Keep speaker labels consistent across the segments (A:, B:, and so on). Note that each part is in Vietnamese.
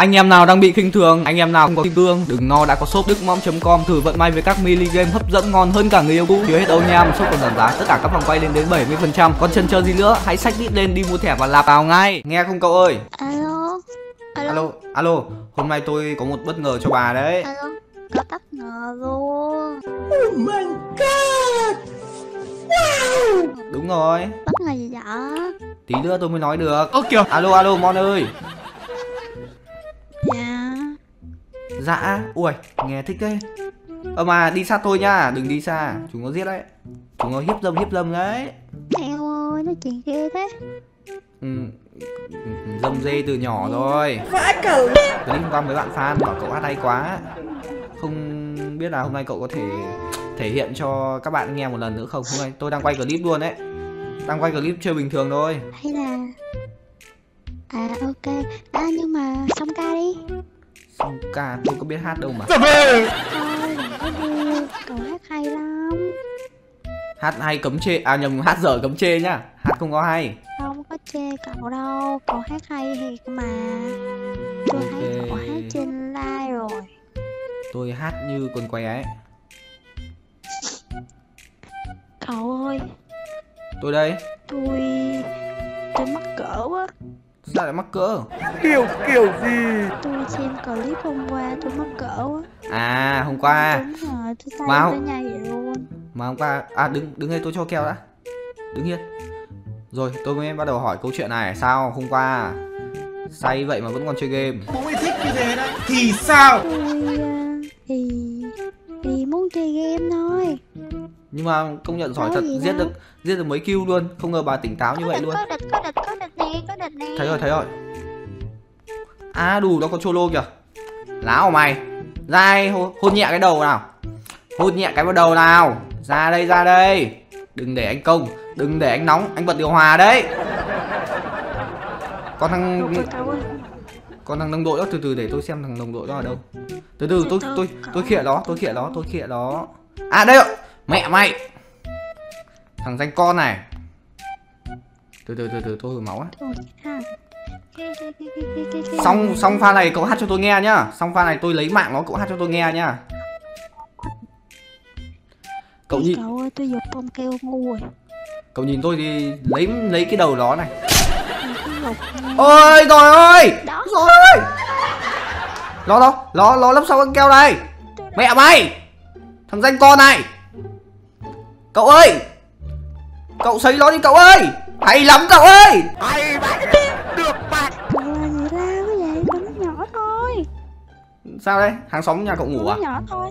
A: Anh em nào đang bị khinh thường, anh em nào không có kim cương, đừng no đã có shop DứcMom.com thử vận may với các mini game hấp dẫn ngon hơn cả người yêu cũ. Chưa hết đâu nha, một shop còn giảm giá tất cả các vòng quay lên đến 70%. Còn chần chờ gì nữa, hãy xách đít lên đi mua thẻ và lạp vào ngay. Nghe không cậu ơi? Alo, hôm nay tôi có một bất ngờ cho bà đấy.
B: Alo, có bất ngờ luôn.
C: Oh my god. Wow.
A: Đúng rồi.
B: Bất ngờ gì vậy?
A: Tí nữa tôi mới nói được. Ok. Alo Mon ơi.
B: Dạ.
A: Dạ. Ui, nghe thích đấy. Mà đi xa tôi nha, đừng đi xa. Chúng nó giết đấy. Chúng nó hiếp dâm đấy.
B: Eo ơi, nói chuyện ghê thế.
A: Dâm dê từ nhỏ rồi.
C: Vãi cẩu.
A: Clip hôm qua với bạn fan bảo cậu hát hay quá. Không biết là hôm nay cậu có thể thể hiện cho các bạn nghe một lần nữa không? Hôm nay tôi đang quay clip luôn đấy. Đang quay clip chơi bình thường thôi.
B: Hay là... À ok. Nhưng mà xong ca đi.
A: Xong ca tôi có biết hát đâu mà.
B: Thôi đừng có đưa. Cậu hát hay lắm.
A: Hát hay cấm chê. À nhầm, hát dở cấm chê nhá. Hát không có hay.
B: Không có chê cậu đâu. Cậu hát hay thiệt mà. Tôi thấy cậu hát trên live rồi.
A: Tôi hát như con què ấy.
B: Cậu ơi.
A: Tôi đây.
B: Tôi mắc cỡ quá.
A: Sao lại mắc cỡ?
C: Kiểu gì?
B: Tôi xem clip hôm qua tôi mắc cỡ quá.
A: À hôm qua.
B: Đúng rồi, tôi say
A: Mà
B: tới nhây vậy luôn.
A: Mà hôm qua. À đứng đây tôi cho keo đã. Đứng yên. Rồi tôi mới bắt đầu hỏi câu chuyện này. Sao hôm qua say vậy mà vẫn còn chơi game?
C: Bố mày thích như thế đấy. Thì sao?
B: Tôi thì muốn chơi game thôi.
A: Nhưng mà công nhận giỏi
B: Có
A: thật,
B: gì
A: giết được mấy kill luôn. Không ngờ bà tỉnh táo như vậy luôn.
B: Có địch nè.
A: Thấy rồi. À đủ, nó có cholo kìa. Láo mày. Ra đây, hôn nhẹ cái đầu nào. Hôn nhẹ cái vào đầu nào. Ra đây. Đừng để anh công, đừng để anh nóng, anh bật điều hòa đấy. Con thằng đồng đội đó, từ từ để tôi xem thằng đồng đội đó ở đâu. Từ từ tôi khịa đó. À đây rồi. Mẹ mày. Thằng danh con này. Từ tôi hồi máu á. Xong pha này cậu hát cho tôi nghe nhá. Xong pha này tôi lấy mạng nó, cậu hát cho tôi nghe nhá. Cậu nhìn.
B: Cậu ơi, tôi giật bông keo ngu rồi.
A: Cậu nhìn tôi thì lấy cái đầu đó này. Ôi trời ơi. Rồi. Nó lấp sau con keo này. Mẹ mày. Thằng danh con này. Cậu ơi. Cậu sấy nó đi cậu ơi. Hay lắm cậu ơi.
C: Hay bạn. Được bạn.
B: Cậu là gì la cái vậy? Nó nhỏ thôi.
A: Sao đây? Hàng xóm nhà cậu ngủ à?
B: Nó nhỏ thôi.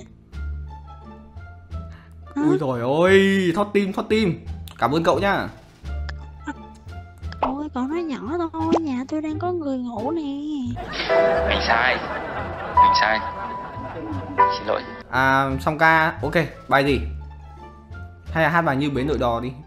A: Ui trời ơi. Thoát tim. Cảm ơn cậu nhá.
B: Cậu ơi, cậu nói nhỏ thôi. Nhà tôi đang có người ngủ nè.
D: Mình sai. Xin lỗi.
A: À xong ca. Ok, bài gì? Hay là hát bài Như Bến Đội Đò đi.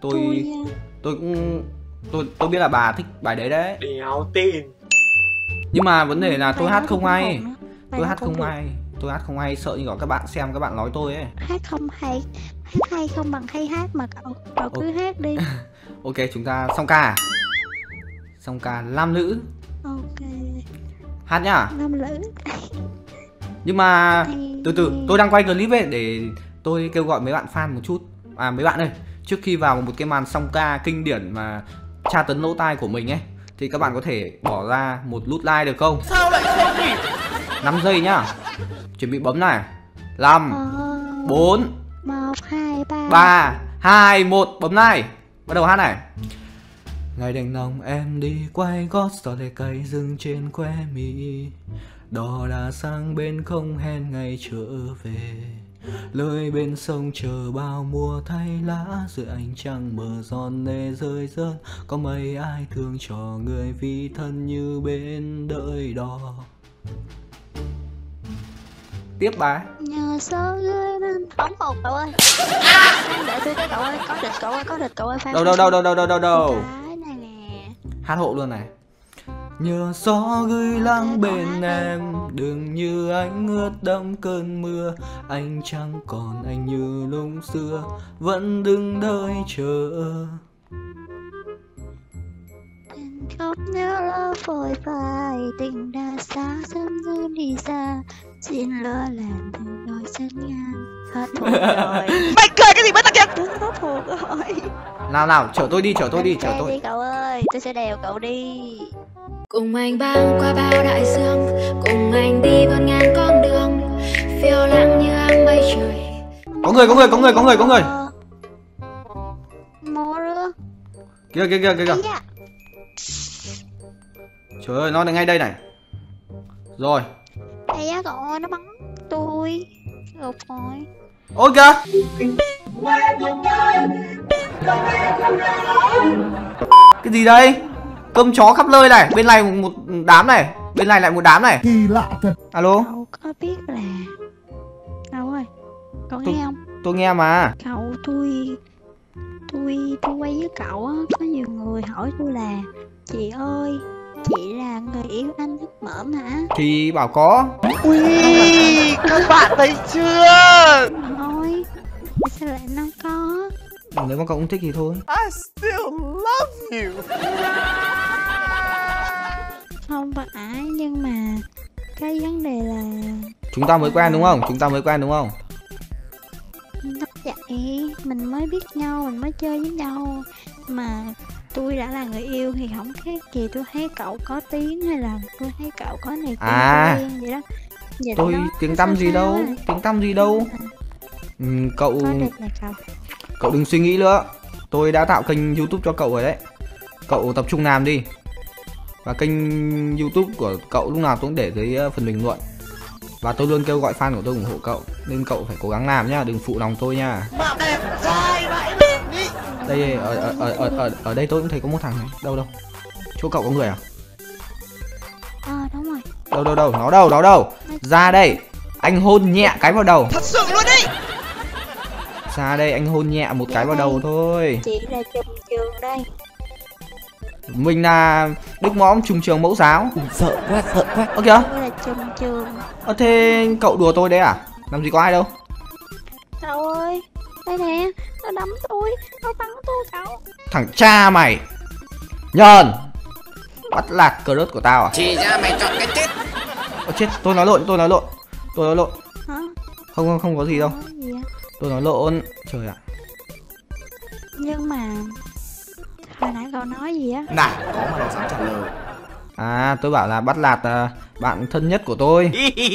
A: Tôi biết là bà thích bài đấy đấy.
C: Đéo tin.
A: Nhưng mà vấn đề là tôi hát không hay. Tôi hát không hay, sợ như các bạn xem các bạn nói tôi ấy.
B: Hát không hay. Hát hay không bằng hay hát mà cậu cứ hát đi.
A: Ok, chúng ta xong ca. Xong ca nam nữ.
B: Ok.
A: Hát nhá.
B: Nam nữ.
A: Nhưng mà từ tôi đang quay clip ấy để tôi kêu gọi mấy bạn fan một chút. À mấy bạn ơi, trước khi vào một cái màn song ca kinh điển mà tra tấn lỗ tai của mình ấy thì các bạn có thể bỏ ra một nút like được không?
C: Sao lại không nhỉ?
A: 5 giây nhá. Chuẩn bị bấm này. 5 4
B: 1 2 3
A: 3 2 1 bấm này. Bắt đầu hát này. Ngày đành lòng em đi quay gót gió lệ cay dừng trên khóe mi. Đò đã sang bên không hẹn ngày trở về. Lơi bên sông chờ bao mùa thay lá. Giữa ánh trăng mờ giòn nề rơi rớt. Có mấy ai thương cho người vì thân như bên đợi đò. Tiếp bài.
B: Nhờ số gửi nên bóng hột cậu ơi. Để tôi cái cậu ơi. Có địch cậu ơi.
A: Đâu.
B: Cái này nè.
A: Hát hộ luôn này. Nhờ gió gửi lắng bên em. Đừng như anh ướt đẫm cơn mưa. Anh chẳng còn anh như lúc xưa. Vẫn đứng đợi chờ.
B: Khóc nhớ lỡ vội vàng tình đã xa dần đi xa, xin lỡ làm từng đôi xanh ngang. Hết thuộc rồi.
E: Mày cười cái gì mới tao kia?
B: Hết thuộc rồi.
A: Nào chở tôi đi, chở tôi đi, chở
B: Đi
A: tôi.
B: cậu ơi, tôi sẽ đèo cậu đi.
F: Cùng anh băng qua bao đại dương, cùng anh đi vượt ngàn con đường, phiêu lãng như áng mây trời.
A: Có người.
B: Mô rưa.
A: Kìa.
B: Dạ.
A: Trời ơi, nó đang ngay đây này. Rồi.
B: Ây da cậu ơi, nó bắn tôi. Gục rồi.
A: Ôi kìa. Cái gì đây? Cơm chó khắp nơi này. Bên này một đám này. Bên này lại một đám này.
C: Kỳ lạ thật.
A: Alo.
B: Cậu có biết là... Cậu ơi, cậu
A: Tôi-
B: nghe không?
A: Tôi nghe mà.
B: Cậu, tôi quay với cậu á, có nhiều người hỏi tôi là chị ơi, chị là người yêu anh nước mởm hả?
A: Thì bảo có.
E: Ui, các bạn thấy chưa?
B: Thôi, tại sao lại nó có?
A: Nếu mà cậu không thích thì thôi.
E: I still love you.
B: Không phải, nhưng mà cái vấn đề là
A: Chúng ta mới quen đúng không?
B: nó vậy, mình mới biết nhau, mình mới chơi với nhau mà tôi đã là người yêu thì không khác gì tôi thấy cậu có tiếng hay là tôi thấy cậu có này kia
A: À,
B: quen vậy đó. Vậy
A: tôi
B: đó,
A: tiếng
B: sao
A: tăm gì
B: sao
A: đâu.
B: à?
A: Tiếng tăm gì đâu. Cậu
B: Có đẹp này cậu.
A: Cậu đừng suy nghĩ nữa. Tôi đã tạo kênh YouTube cho cậu rồi đấy. Cậu tập trung làm đi. Và kênh YouTube của cậu lúc nào tôi cũng để dưới phần bình luận. Và tôi luôn kêu gọi fan của tôi ủng hộ cậu. Nên cậu phải cố gắng làm nhá, đừng phụ lòng tôi nha.
E: Bạn đẹp trai vậy.
A: Đây ở đây tôi cũng thấy có một thằng này. Đâu. Chỗ cậu có người à?
B: Đúng rồi.
A: Đâu, nó đâu. Ra đây. Anh hôn nhẹ cái vào đầu.
E: Thật sự luôn đi.
A: Ra đây anh hôn nhẹ một cái vào đầu thôi.
B: Chị là Trùm Trường đây.
A: Mình là Đức Mõm Trùng Trường Mẫu Giáo.
C: Sợ quá.
A: Ơ kìa.
B: Tôi là Trùm Trường.
A: Thế cậu đùa tôi đấy à? Làm gì có ai đâu.
B: Cậu ơi, đây nè, nó đấm tôi, nó bắn tôi cậu.
A: Thằng cha mày. Nhờn. Bắt lạc crush của tao à?
E: Chỉ ra mày chọn cái chết.
A: Ơ chết, tôi nói lộn.
B: Hả?
A: Không có gì đâu.
B: Nói gì á?
A: Tôi nói lộn. Trời ạ.
B: Nhưng mà hồi nãy cậu nói gì á?
C: Nào, có mà nó dám trả lời.
A: À, tôi bảo là bắt lạt bạn thân nhất của tôi.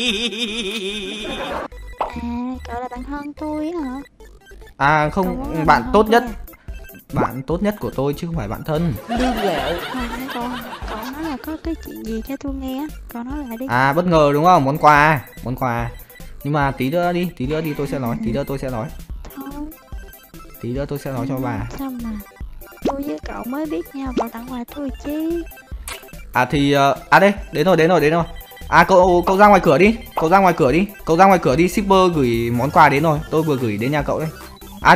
B: À, cậu là bạn thân tôi á hả?
A: À
B: Cậu
A: không,
B: muốn làm
A: bạn
B: thân
A: tốt
B: tôi
A: nhất.
B: à?
A: Bạn tốt nhất của tôi chứ không phải bạn thân.
B: Hồi nãy cậu nói là có cái chuyện gì cho tôi nghe á? Cậu nói lại đi.
A: À, bất ngờ đúng không? Món quà. Nhưng mà tí nữa đi tôi sẽ nói,
B: Thôi,
A: tí nữa tôi sẽ nói cho bà.
B: sao mà tôi với cậu mới biết nhau, cậu tặng quà tôi chứ?
A: À thì đây, đến rồi. À cậu ra ngoài cửa đi, shipper gửi món quà đến rồi, tôi vừa gửi đến nhà cậu đấy. À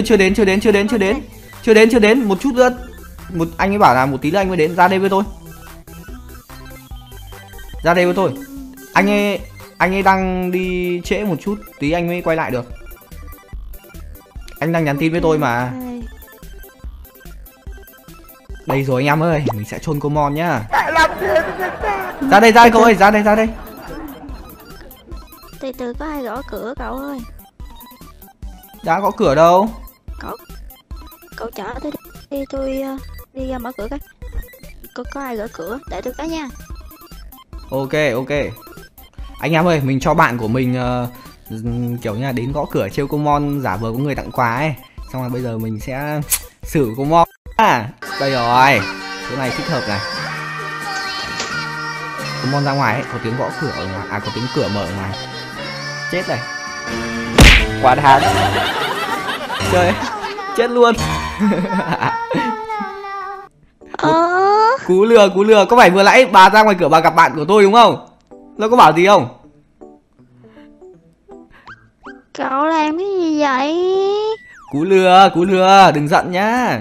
A: chưa đến, một chút nữa. Anh ấy bảo là một tí nữa anh mới đến, ra đây với tôi. Anh ấy đang đi trễ một chút, tí anh mới quay lại được. Anh đang nhắn tin với tôi mà.
B: Ok.
A: Đây rồi anh em ơi, mình sẽ chôn cô Mon nhá. Ra đây cậu ơi, ra đây.
B: Từ từ có ai gõ cửa cậu ơi?
A: Đã có cửa đâu.
B: Cậu chở tôi đi, tôi đi ra mở cửa cái. Có ai gõ cửa, để tôi cái nha.
A: Ok. Anh em ơi, mình cho bạn của mình kiểu như là đến gõ cửa trêu cô Mon giả vờ có người tặng quà ấy. Xong rồi bây giờ mình sẽ xử cô Mon. Đây rồi, chỗ này thích hợp này. Cô Mon ra ngoài ấy, có tiếng gõ cửa ở ngoài. À, có tiếng cửa mở ở ngoài. Chết này. Quá đáng. Trời, chết luôn. Cú lừa. Có phải vừa nãy bà ra ngoài cửa bà gặp bạn của tôi đúng không? Nó có bảo gì không?
B: Cậu làm cái gì vậy?
A: Cú lừa, đừng giận nhá.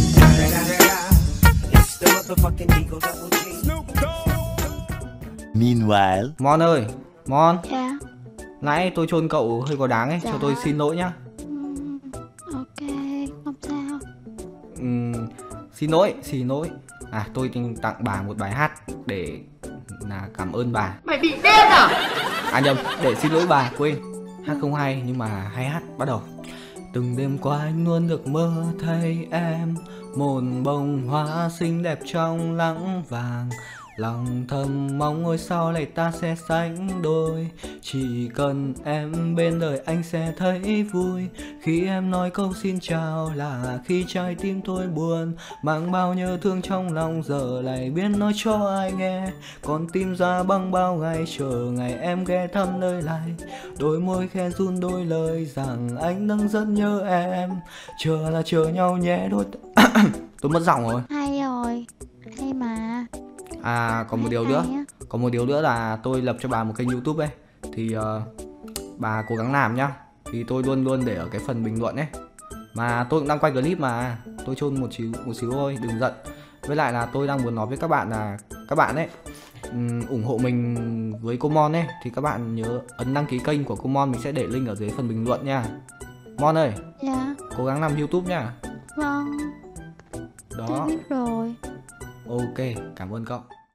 G: Meanwhile,
A: Mon ơi, Mon,
B: Dạ.
A: nãy tôi chôn cậu hơi có đáng ấy, cho tôi xin lỗi nhá.
B: Ok, không sao.
A: Xin lỗi. À, tôi tặng bà một bài hát để là cảm ơn bà.
E: Mày bị điên à?
A: À nhầm, để xin lỗi bà, quên. Hát không hay nhưng mà hay hát, bắt đầu. Từng đêm qua anh luôn được mơ thấy em, một bông hoa xinh đẹp trong nắng vàng. Lòng thầm mong ngôi sao này ta sẽ sánh đôi. Chỉ cần em bên đời anh sẽ thấy vui. Khi em nói câu xin chào là khi trái tim tôi buồn, mang bao nhớ thương trong lòng giờ lại biết nói cho ai nghe. Còn tim ra băng bao ngày chờ ngày em ghé thăm nơi này. Đôi môi khẽ run đôi lời rằng anh đang rất nhớ em. Chờ là chờ nhau nhé đôi tôi mất giọng rồi.
B: Hay rồi, hay mà.
A: À còn một điều nữa, còn một điều nữa là tôi lập cho bà một kênh YouTube ấy, thì bà cố gắng làm nhá. Thì tôi luôn luôn để ở cái phần bình luận ấy. Mà tôi cũng đang quay clip mà, tôi chôn một xíu thôi, đừng giận. Với lại là tôi đang muốn nói với các bạn là các bạn ấy ủng hộ mình với cô Mon ấy, thì các bạn nhớ ấn đăng ký kênh của cô Mon, mình sẽ để link ở dưới phần bình luận nha. Mon ơi,
B: Dạ,
A: cố gắng làm YouTube nha.
B: vâng, tôi
A: Đó,
B: biết rồi.
A: ok, cảm ơn cậu.